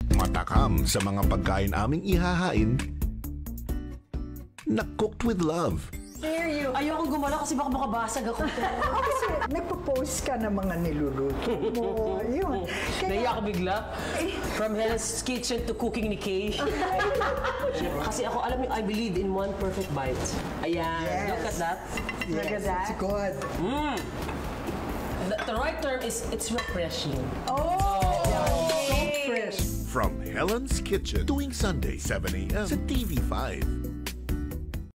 Matakam sa mga pagkain aming ihahain na cooked with love. Hear you. Ayokong gumala kasi baka makabasag ako. Kasi nagpo-post ka ng mga niluluto mo. Yun. Naiya ako bigla. From Helen's kitchen to cooking ni Kay. Kasi ako, alam niyo, I believe in one perfect bite. Ayan. Yes. Look at that. Yes, Look at that. it's good. The right term is, it's refreshing. Oh! So fresh. From Helen's Kitchen, tuwing Sunday, 7 a.m. sa TV5.